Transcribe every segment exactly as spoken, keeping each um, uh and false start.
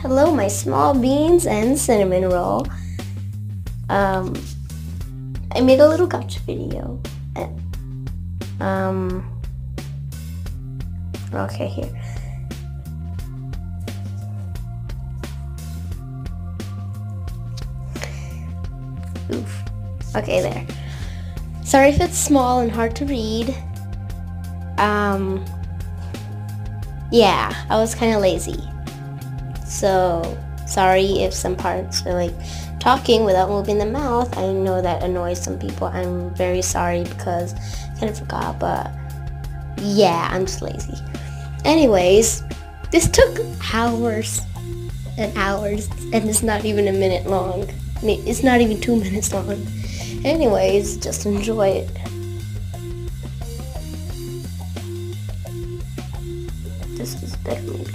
Hello, my small beans and cinnamon roll. Um, I made a little gotcha video. Um, okay, here. Oof. Okay, there. Sorry if it's small and hard to read. Um, yeah, I was kind of lazy. So, sorry if some parts are like talking without moving the mouth. I know that annoys some people. I'm very sorry because I kind of forgot, but yeah, I'm just lazy. Anyways, this took hours and hours, and it's not even a minute long. I mean, it's not even two minutes long. Anyways, just enjoy it. This is better maybe.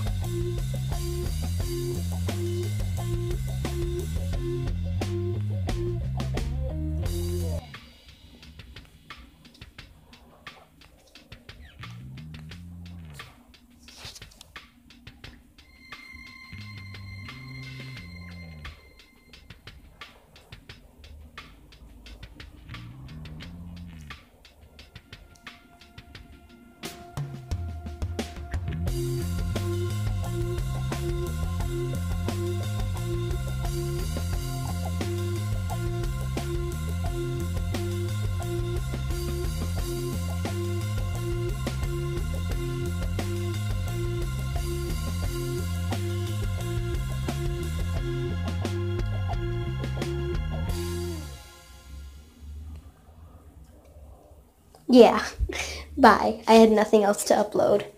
Yeah, bye. I had nothing else to upload.